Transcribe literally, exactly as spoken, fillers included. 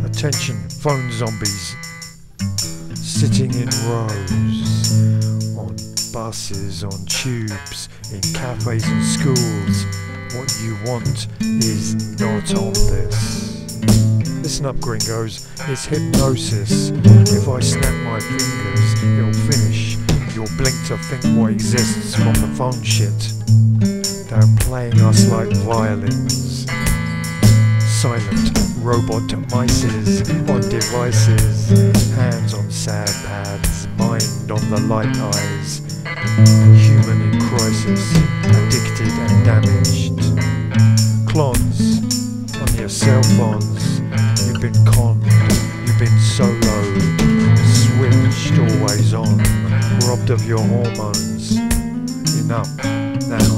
Attention, phone zombies, sitting in rows, on buses, on tubes, in cafes and schools. What you want is not on this. Listen up, gringos, it's hypnosis. If I snap my fingers, it'll finish. You'll blink to think what exists from the phone shit. They're playing us like violins. Silent robot mices on devices, hands on sad pads, mind on the light eyes. Human in crisis, addicted and damaged. Clones on your cell phones. You've been conned, you've been soloed, switched always on, robbed of your hormones. Enough now.